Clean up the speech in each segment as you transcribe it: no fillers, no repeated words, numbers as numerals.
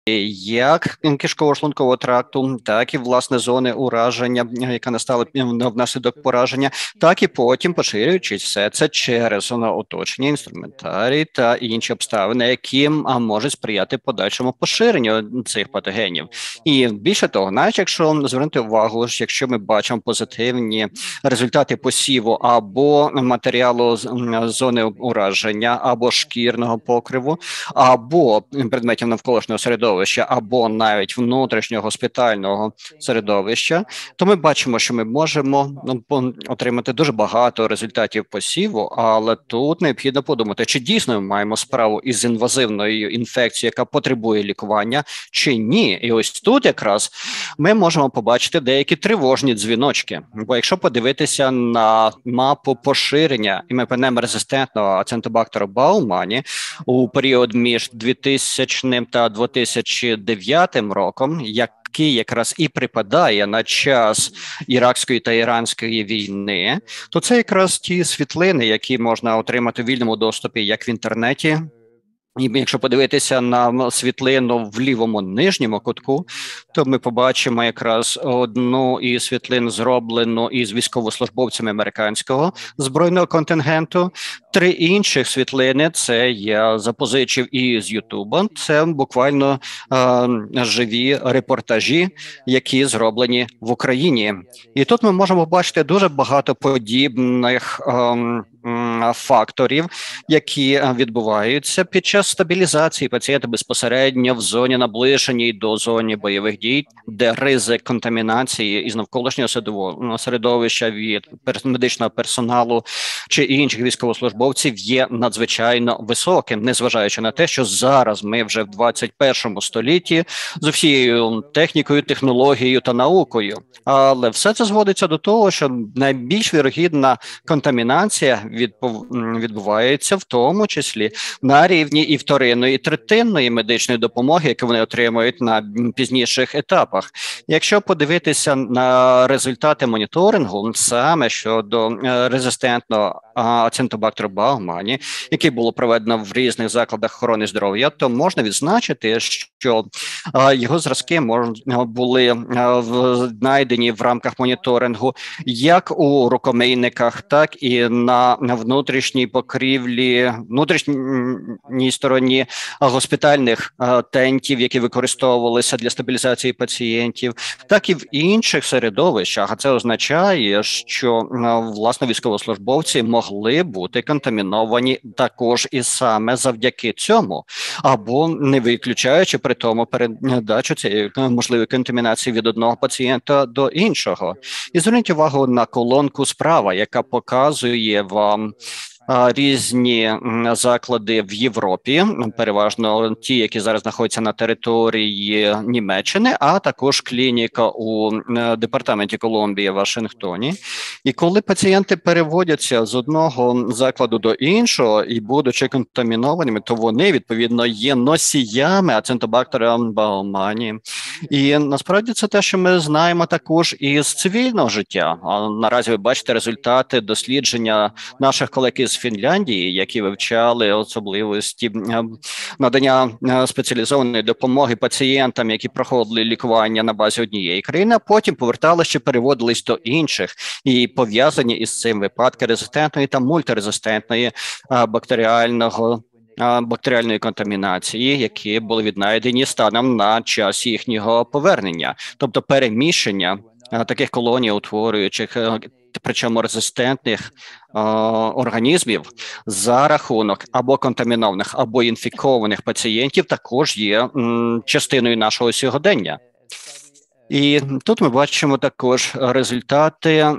як кишково-шлункового тракту, так і власне зони ураження, яка настала внаслідок пораження, так і потім поширюючись все це через оточення, інструментарій та інші обставини, які можуть сприяти подальшому поширенню цих патогенів. І більше того, навіть якщо звернути увагу, якщо ми бачимо позитивні результати посіву або матеріалу зони ураження, або шкірного покриву, або предметів навколишнього середовища, або навіть внутрішнього госпітального середовища, то ми бачимо, що ми можемо отримати дуже багато результатів посіву, але тут необхідно подумати, чи дійсно ми маємо справу із інвазивною інфекцією, яка потребує лікування, чи ні. І ось тут якраз ми можемо побачити деякі тривожні дзвіночки. Бо якщо подивитися на мапу поширення імунопрезистентного ацентобактера Baumannii у період між 2000 та 2009 роком, який якраз і припадає на час іракської та іранської війни, то це якраз ті світлини, які можна отримати в вільному доступі як в інтернеті. І якщо подивитися на світлину в лівому нижньому кутку, то ми побачимо якраз одну із світлин, зроблену із військовослужбовцями американського збройного контингенту. Три інших світлини – це я запозичив із Ютуба. Це буквально живі репортажі, які зроблені в Україні. І тут ми можемо побачити дуже багато подібних факторів, які відбуваються під час стабілізації пацієнта безпосередньо в зоні наближеній до зони бойових дій, де ризик контамінації із навколишнього середовища від медичного персоналу чи інших військовослужбовців є надзвичайно високим, незважаючи на те, що зараз ми вже в 21 столітті з усією технікою, технологією та наукою. Але все це зводиться до того, що найбільш вірогідна контамінація відбувається в тому числі на рівні і вторинної, і третинної медичної допомоги, яку вони отримують на пізніших етапах. Якщо подивитися на результати моніторингу саме щодо резистентного ацентобактеру Baumannii, який було проведено в різних закладах охорони здоров'я, то можна відзначити, що його зразки були знайдені в рамках моніторингу як у рукомийниках, так і на внутрішній покрівлі, внутрішній стороні госпітальних тентів, які використовувалися для стабілізації пацієнтів, так і в інших середовищах. А це означає, що власне військовослужбовці могли бути контаміновані також і саме завдяки цьому, або не виключаючи при тому передачу цієї можливої контамінації від одного пацієнта до іншого. І зверніть увагу на колонку справа, яка показує вам різні заклади в Європі, переважно ті, які зараз знаходяться на території Німеччини, а також клініка у департаменті Колумбії в Вашингтоні. І коли пацієнти переводяться з одного закладу до іншого і будучи контамінованими, то вони, відповідно, є носіями ацентобактера Baumannii. І насправді це те, що ми знаємо також із цивільного життя. Наразі ви бачите результати дослідження наших колег із Фінляндії, які вивчали особливості надання спеціалізованої допомоги пацієнтам, які проходили лікування на базі однієї країни, а потім поверталися чи переводились до інших. І пов'язані із цим випадки резистентної та мультирезистентної бактеріальної контамінації, які були віднайдені станом на час їхнього повернення, тобто переміщення таких колоній, утворюючих причому резистентних організмів за рахунок або контамінованих, або інфікованих пацієнтів також є частиною нашого сьогодення. І тут ми бачимо також результати,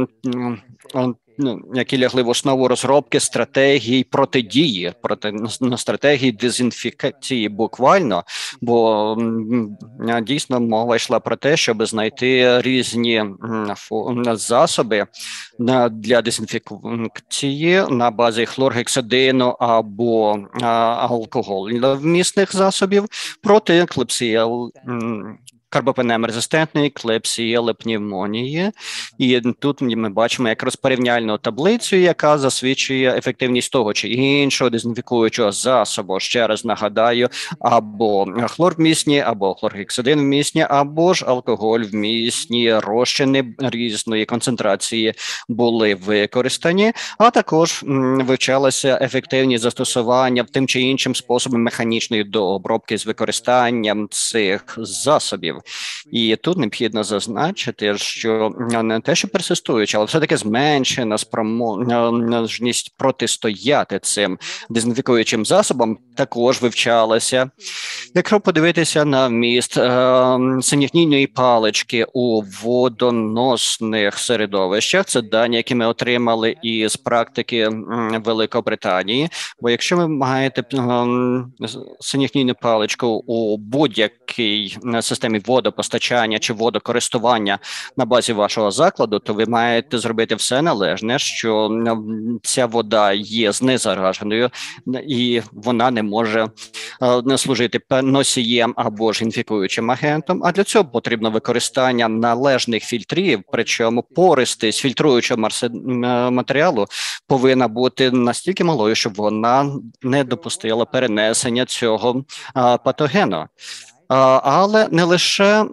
які лягли в основу розробки стратегій протидії, стратегії дезінфекції буквально, бо дійсно мова йшла про те, щоб знайти різні засоби для дезінфекції на базі хлоргексидину або алкогольно-вмісних засобів проти карбопенем-резистентної клепсієли пневмонії. І тут ми бачимо якраз порівняльну таблицю, яка засвідчує ефективність того чи іншого дезінфікуючого засобу. Ще раз нагадаю, або хлор вмісні, або хлоргексидин вмісні, або ж алкоголь вмісні розчини різної концентрації були використані, а також вивчалася ефективність застосування тим чи іншим способом механічної дообробки з використанням цих засобів. І тут необхідно зазначити, що не те, що персистуючи, але все-таки зменшена спроможність протистояти цим дезінфікуючим засобам також вивчалася. Якщо подивитися на вміст синігнійної палички у водоносних середовищах, це дані, які ми отримали із практики Великобританії, бо якщо ви маєте синігнійну паличку у будь-якій системі водопостачання чи водокористування на базі вашого закладу, то ви маєте зробити все належне, що ця вода є знезараженою і вона не може служити носієм або ж інфікуючим агентом, а для цього потрібно використання належних фільтрів, причому пористість фільтруючого матеріалу повинна бути настільки малою, щоб вона не допустила перенесення цього патогену. Але не лише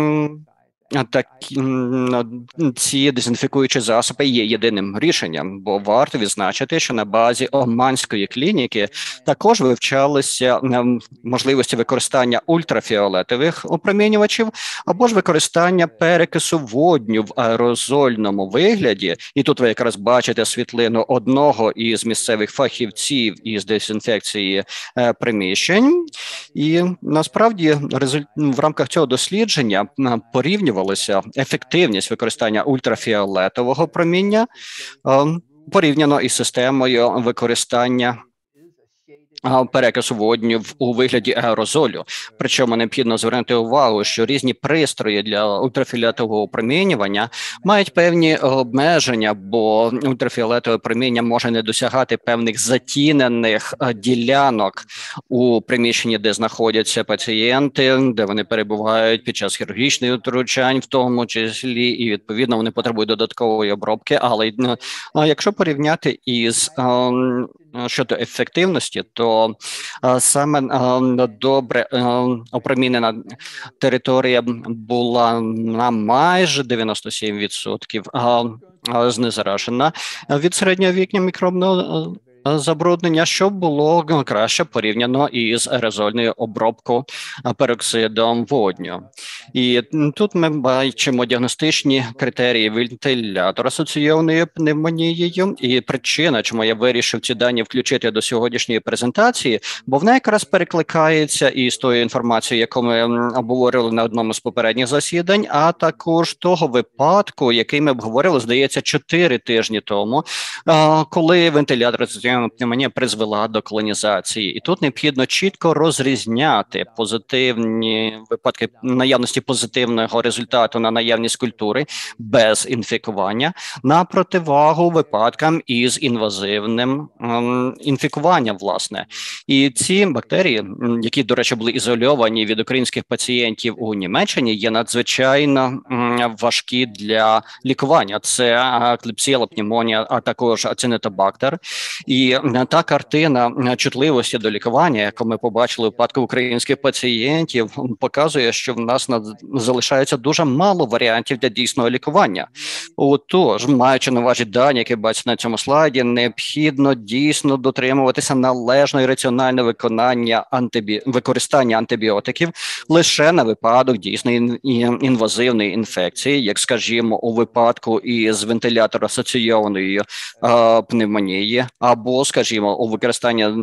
ці дезінфікуючі засоби є єдиним рішенням, бо варто відзначити, що на базі Оманської клініки також вивчалися можливості використання ультрафіолетових опромінювачів або ж використання перекису водню в аерозольному вигляді. І тут ви якраз бачите світлину одного із місцевих фахівців із дезінфекції приміщень. І насправді в рамках цього дослідження порівнювалися ефективність використання ультрафіолетового проміння порівняно із системою використання перекису водню у вигляді аерозолю. Причому необхідно звернути увагу, що різні пристрої для ультрафіолетового опромінювання мають певні обмеження, бо ультрафіолетове проміння може не досягати певних затінених ділянок у приміщенні, де знаходяться пацієнти, де вони перебувають під час хірургічних втручань, в тому числі, і відповідно вони потребують додаткової обробки. Але якщо порівняти із щодо ефективності, то саме добре опромінена територія була на майже 97% знезаражена від середнього вікня мікробного забруднення, що було краще порівняно із аерозольною обробкою пероксидом водню. І тут ми бачимо діагностичні критерії вентилятора асоційованої пневмонією. І причина, чому я вирішив ці дані включити до сьогоднішньої презентації, бо вона якраз перекликається із тою інформацією, яку ми обговорювали на одному з попередніх засідань, а також того випадку, який ми обговорювали, здається, 4 тижні тому, коли вентилятор асоційованої пневмонія призвела до колонізації. І тут необхідно чітко розрізняти позитивні випадки наявності позитивного результату на наявність культури без інфікування на противагу випадкам із інвазивним інфікуванням, власне. І ці бактерії, які, до речі, були ізольовані від українських пацієнтів у Німеччині, є надзвичайно важкі для лікування. Це клепсіела пневмонія, а також ацинетобактер. І та картина чутливості до лікування, яку ми побачили у випадку українських пацієнтів, показує, що в нас залишається дуже мало варіантів для дійсного лікування. Отож, маючи на увазі дані, які бачите на цьому слайді, необхідно дійсно дотримуватися належного і раціонального використання антибіотиків лише на випадок дійсної інвазивної інфекції, як, скажімо, у випадку із вентилятор-асоційованої пневмонії, або, скажімо, у використанні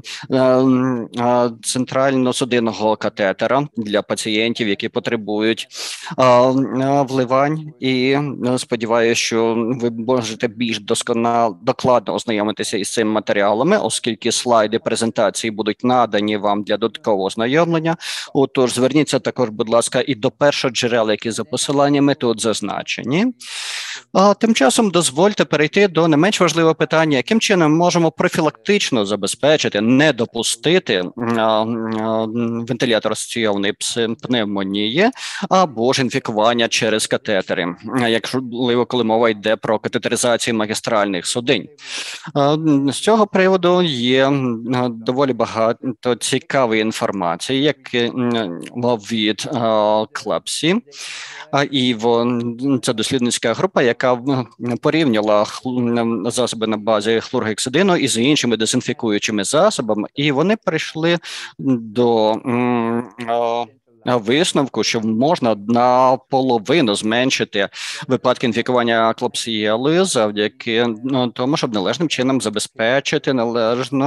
центрально-судинного катетера для пацієнтів, які потребують вливань. І сподіваюся, що ви можете більш докладно ознайомитися із цими матеріалами, оскільки слайди презентації будуть надані вам для додаткового ознайомлення. Отож, зверніться також, будь ласка, і до першоджерел, які за посиланнями тут зазначені. А тим часом дозвольте перейти до не менш важливого питання, яким чином ми можемо профілактично забезпечити, не допустити вентилятор асоційованої пневмонії або ж інфікування через катетери, якщо коли мова йде про катетеризацію магістральних судин. З цього приводу є доволі багато цікавої інформації, як від Клапсі, і це дослідницька група, яка порівняла засоби на базі хлоргексидину із іншими дезінфікуючими засобами, і вони прийшли до висновку, що можна наполовину зменшити випадки інфікування клопсієлою завдяки тому, щоб належним чином забезпечити належну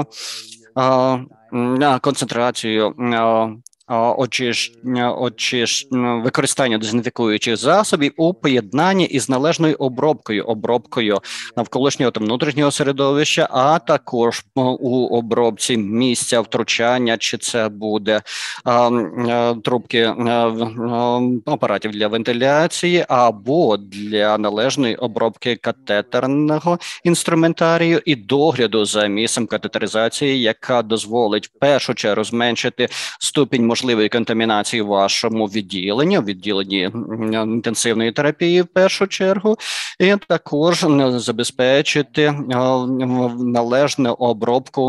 концентрацію використання дезінфікуючих засобів у поєднанні із належною обробкою навколишнього та внутрішнього середовища, а також у обробці місця втручання, чи це буде трубки апаратів для вентиляції, або для належної обробки катетерного інструментарію і догляду за місцем катетеризації, яка дозволить в першу чергу зменшити ступінь можливої контамінації в вашому відділенні інтенсивної терапії в першу чергу, і також забезпечити належну обробку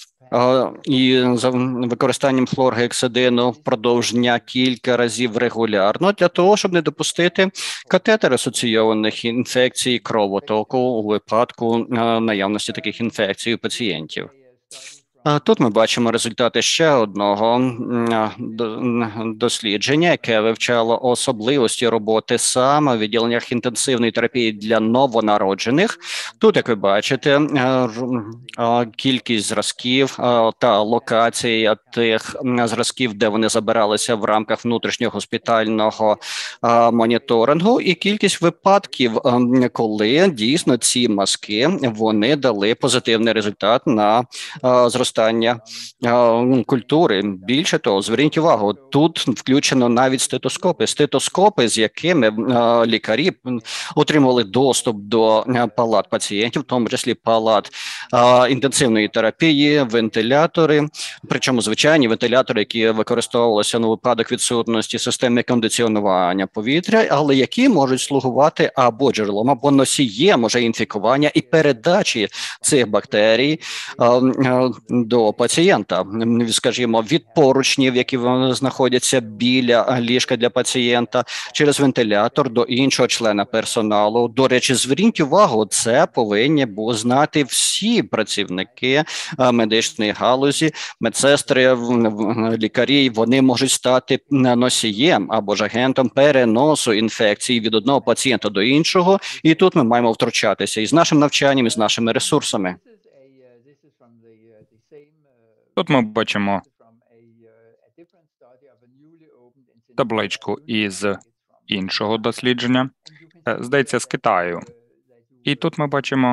і за використанням хлоргексидину впродовж дня кілька разів регулярно для того, щоб не допустити катетер-асоційованих інфекцій кровотоку у випадку наявності таких інфекцій у пацієнтів. Тут ми бачимо результати ще одного дослідження, яке вивчало особливості роботи саме в відділеннях інтенсивної терапії для новонароджених. Тут, як ви бачите, кількість зразків та локація тих зразків, де вони забиралися в рамках внутрішнього госпітального моніторингу, і кількість випадків, коли дійсно ці мазки вони дали позитивний результат на зростання культури. Більше того, зверніть увагу, тут включено навіть стетоскопи, з якими лікарі отримували доступ до палат пацієнтів, в тому числі палат інтенсивної терапії, вентилятори, причому звичайні вентилятори, які використовувалися на випадок відсутності системи кондиціонування повітря, але які можуть слугувати або джерелом, або носієм уже інфікування і передачі цих бактерій до пацієнта, скажімо, від поручнів, які знаходяться біля ліжка для пацієнта, через вентилятор до іншого члена персоналу. До речі, зверніть увагу, це повинні знати всі працівники медичної галузі, медсестри, лікарі, вони можуть стати носієм або ж агентом переносу інфекції від одного пацієнта до іншого, і тут ми маємо втручатися із нашим навчанням, і з нашими ресурсами. Тут ми бачимо табличку із іншого дослідження, здається, з Китаю. І тут ми бачимо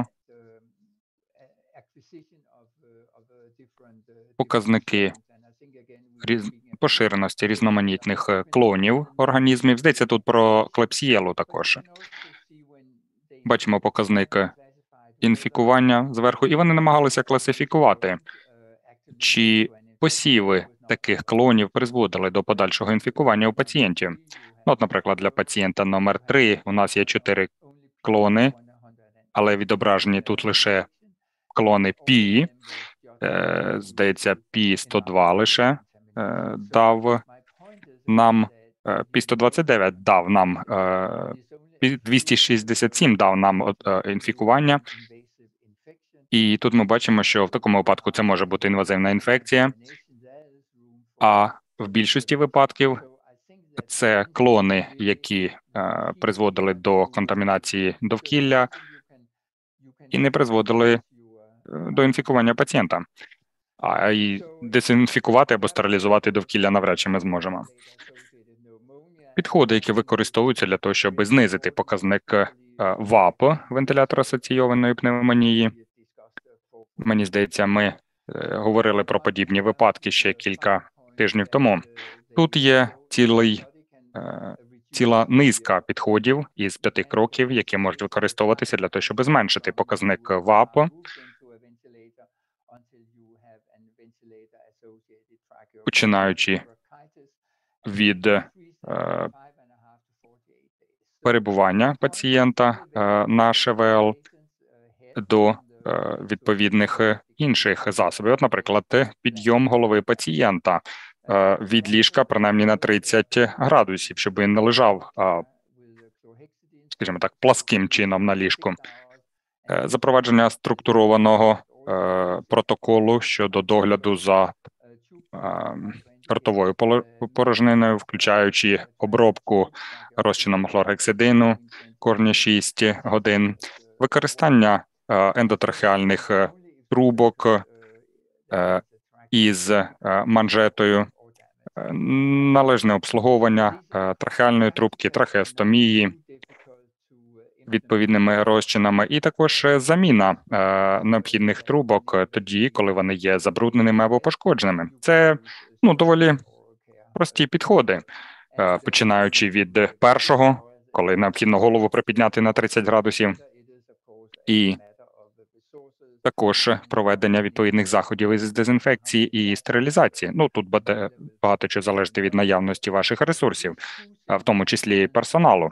показники поширеності різноманітних клонів організмів. Здається, тут про клепсієлу також. Бачимо показник інфікування зверху, і вони намагалися класифікувати, чи посіви таких клонів призводили до подальшого інфікування у пацієнтів. От, наприклад, для пацієнта номер 3 у нас є 4 клони, але відображені тут лише клони Пі. Здається, Пі-102 лише дав нам, Пі-129 дав нам, 267 дав нам інфікування. І тут ми бачимо, що в такому випадку це може бути інвазивна інфекція, а в більшості випадків це клони, які призводили до контамінації довкілля і не призводили до інфікування пацієнта. А й дезінфікувати або стерилізувати довкілля навряд чи ми зможемо. Підходи, які використовуються для того, щоб знизити показник ВАП, вентилятор асоційованої пневмонії. Мені здається, ми говорили про подібні ціла низка підходів із 5 кроків, які можуть використовуватися для того, щоб зменшити показник ВАП, починаючи від перебування пацієнта на ШВЛ до відповідних інших засобів. От, наприклад, підйом голови пацієнта від ліжка принаймні на 30 градусів, щоб він не лежав, скажімо так, пласким чином на ліжку. Запровадження структурованого протоколу щодо догляду за ротовою порожниною, включаючи обробку розчином хлоргексидину кожні 6 годин, використання ендотрахеальних трубок із манжетою, належне обслуговування трахеальної трубки, трахеостомії відповідними розчинами, і також заміна необхідних трубок тоді, коли вони є забрудненими або пошкодженими. Це доволі прості підходи, починаючи від першого, коли необхідно голову припідняти на 30 градусів, і також проведення відповідних заходів із дезінфекції і стерилізації. Тут багато чого залежить від наявності ваших ресурсів, в тому числі і персоналу.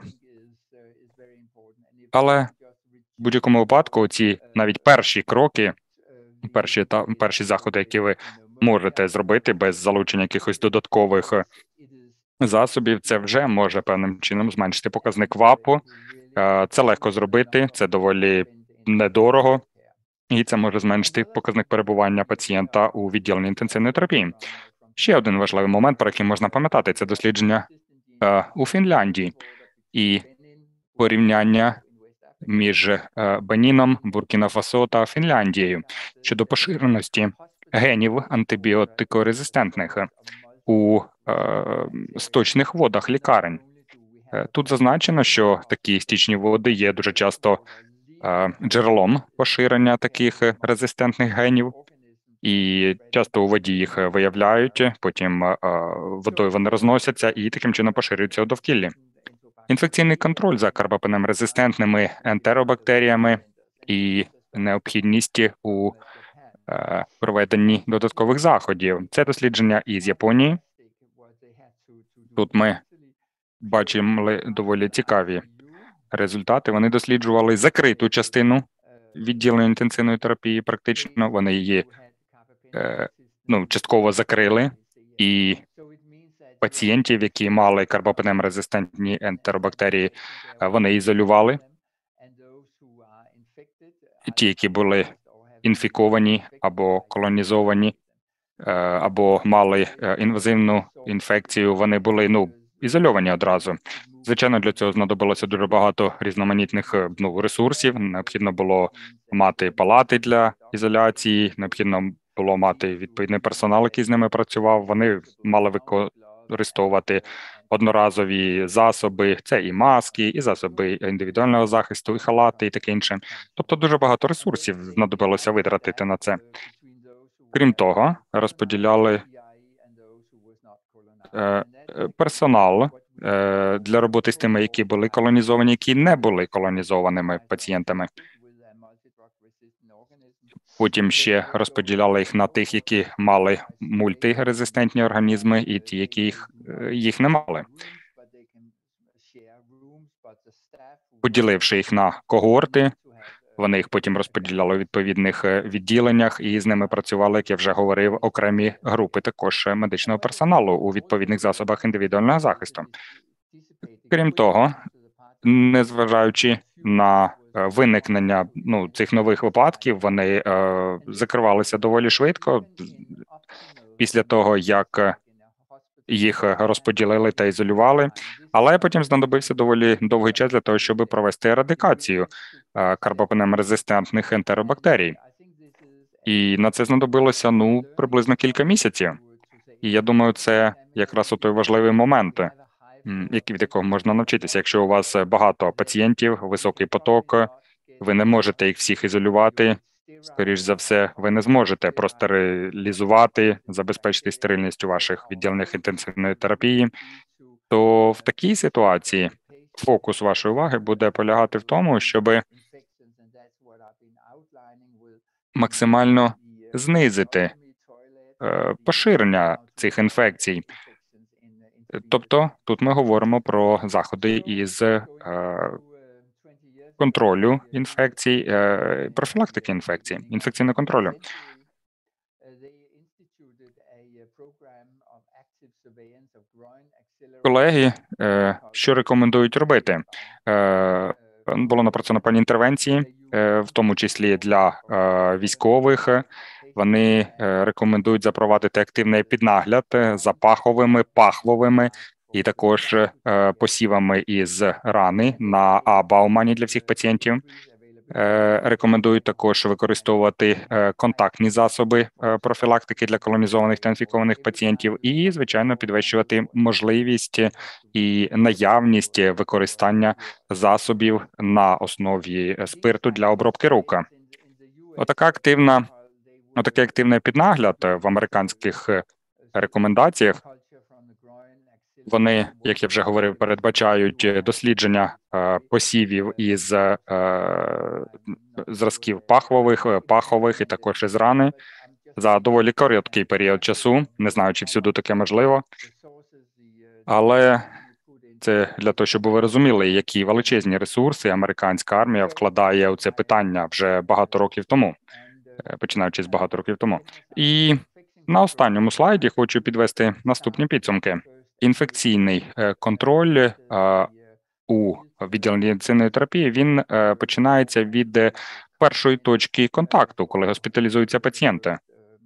Але в будь-якому випадку ці навіть перші кроки, перші заходи, які ви можете зробити без залучення якихось додаткових засобів, це вже може певним чином зменшити показник ВАПу. Це легко зробити, це доволі недорого, і це може зменшити показник перебування пацієнта у відділенні інтенсивної терапії. Ще один важливий момент, про який можна пам'ятати, це дослідження у Фінляндії і порівняння між Беніном, Буркіна-Фасо та Фінляндією щодо поширеності генів антибіотикорезистентних у сточних водах лікарень. Тут зазначено, що такі стічні води є дуже часто джерелом поширення таких резистентних генів, і часто у воді їх виявляють, потім водою вони розносяться і таким чином поширюються у довкіллі. Інфекційний контроль за карбапенем-резистентними ентеробактеріями і необхідність у проведенні додаткових заходів. Це дослідження із Японії. Тут ми бачимо доволі цікаві результати. Вони досліджували закриту частину відділення інтенсивної терапії, практично. Вони її частково закрили, і пацієнтів, які мали карбапенем-резистентні ентеробактерії, вони ізолювали. Ті, які були інфіковані або колонізовані, або мали інвазивну інфекцію, вони були ізольовані одразу. Звичайно, для цього знадобилося дуже багато різноманітних ресурсів. Необхідно було мати палати для ізоляції, необхідно було мати відповідний персонал, який з ними працював. Вони мали використовувати одноразові засоби, це і маски, і засоби індивідуального захисту, і халати, і таке інше. Тобто дуже багато ресурсів знадобилося витратити на це. Крім того, розподіляли персонал для роботи з тими, які були колонізовані, які не були колонізованими пацієнтами. Потім ще розподіляли їх на тих, які мали мультирезистентні організми, і ті, які їх не мали. Поділивши їх на когорти, вони їх потім розподіляли у відповідних відділеннях, і з ними працювали, як я вже говорив, окремі групи також медичного персоналу у відповідних засобах індивідуального захисту. Крім того, незважаючи на виникнення цих нових випадків, вони закривалися доволі швидко після того, як їх розподілили та ізолювали, але потім знадобився доволі довгий час для того, щоб провести ерадикацію карбапенем-резистентних ентеробактерій. І на це знадобилося приблизно кілька місяців. І я думаю, це якраз той важливий момент, від якого можна навчитися. Якщо у вас багато пацієнтів, високий поток, ви не можете їх всіх ізолювати, скоріш за все, ви не зможете простерилізувати, забезпечити стерильність у ваших відділеннях інтенсивної терапії. то в такій ситуації фокус вашої уваги буде полягати в тому, щоб максимально знизити поширення цих інфекцій. Тобто тут ми говоримо про заходи із контролю інфекцій, профілактики інфекцій, інфекційного контролю. Колеги, що рекомендують робити? Було напрацьовано певні інтервенції, в тому числі для військових. Вони рекомендують запровадити активний піднагляд за пахвовими і також посівами із рани на Баумані для всіх пацієнтів. Рекомендують також використовувати контактні засоби профілактики для колонізованих та інфікованих пацієнтів і, звичайно, підвищувати можливість і наявність використання засобів на основі спирту для обробки рук. Отакий активний піднагляд в американських рекомендаціях. Вони, як я вже говорив, передбачають дослідження посівів із зразків пахових і також із рани за доволі короткий період часу. Не знаю, чи всюди таке можливо, але це для того, щоб ви розуміли, які величезні ресурси американська армія вкладає у це питання вже багато років тому, починаючи з багато років тому. І на останньому слайді хочу підвести наступні підсумки. Інфекційний контроль у відділенні інтенсивної терапії, він починається від першої точки контакту, коли госпіталізуються пацієнти.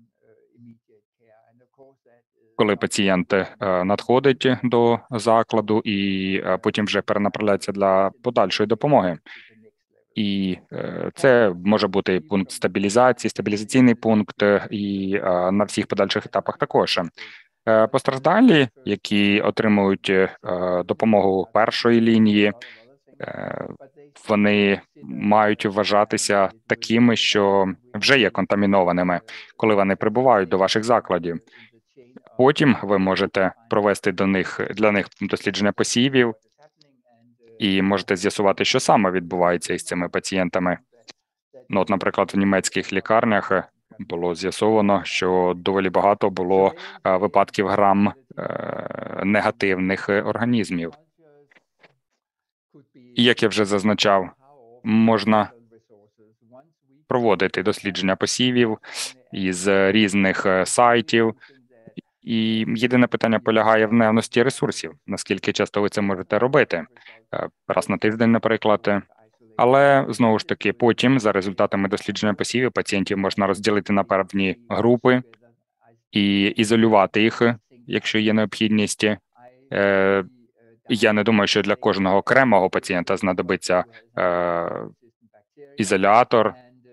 Коли пацієнт надходить до закладу і потім вже перенаправляється для подальшої допомоги. І це може бути пункт стабілізації, стабілізаційний пункт і на всіх подальших етапах також. Постраждалі, які отримують допомогу першої лінії, вони мають вважатися такими, що вже є контамінованими, коли вони прибувають до ваших закладів. Потім ви можете провести для них дослідження посівів і можете з'ясувати, що саме відбувається із цими пацієнтами. Ну, от, наприклад, в німецьких лікарнях було з'ясовано, що доволі багато було випадків грам негативних організмів. І, як я вже зазначав, можна проводити дослідження посівів із різних сайтів. І єдине питання полягає в наявності ресурсів, наскільки часто ви це можете робити. Раз на тиждень, наприклад. Але, знову ж таки, потім, за результатами дослідження посівів, пацієнтів можна розділити на певні групи і ізолювати їх, якщо є необхідність. Я не думаю, що для кожного окремого пацієнта знадобиться ізолятор.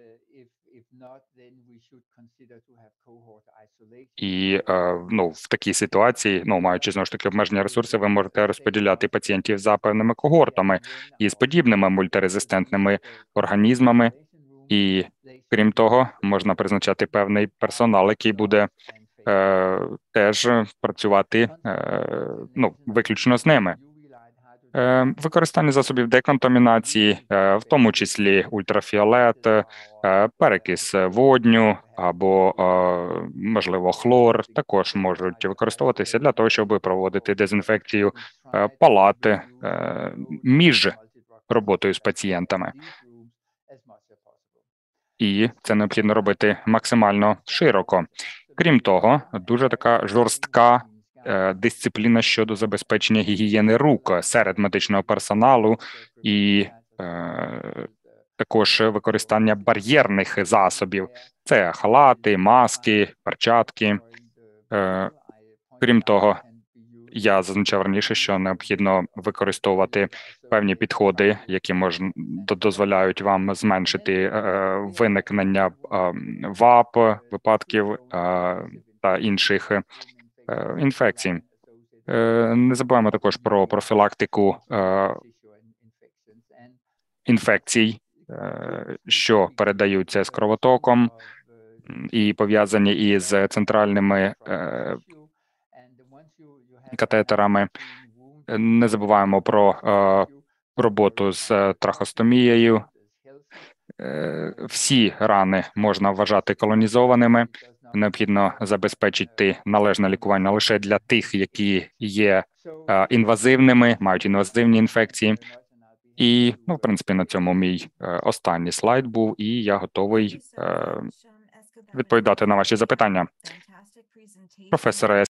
І в такій ситуації, маючи знову ж таки обмежені ресурси, ви можете розподіляти пацієнтів за певними когортами із подібними мультирезистентними організмами. І, крім того, можна призначати певний персонал, який буде теж працювати виключно з ними. Використання засобів деконтамінації, в тому числі ультрафіолет, перекис водню або, можливо, хлор, також можуть використовуватися для того, щоб проводити дезінфекцію палат між роботою з пацієнтами. І це необхідно робити максимально широко. Крім того, дуже така жорстка дисципліна щодо забезпечення гігієни рук серед медичного персоналу і також використання бар'єрних засобів. Це халати, маски, перчатки. Крім того, я зазначав раніше, що необхідно використовувати певні підходи, які дозволяють вам зменшити виникнення ВАП, випадків та інших інфекцій. Не забуваємо також про профілактику інфекцій, що передаються з кровотоком і пов'язані із центральними катетерами. Не забуваємо про роботу з трахостомією. Всі рани можна вважати колонізованими. Необхідно забезпечити належне лікування лише для тих, які є інвазивними, мають інвазивні інфекції. І, в принципі, на цьому мій останній слайд був, і я готовий відповідати на ваші запитання. Професоре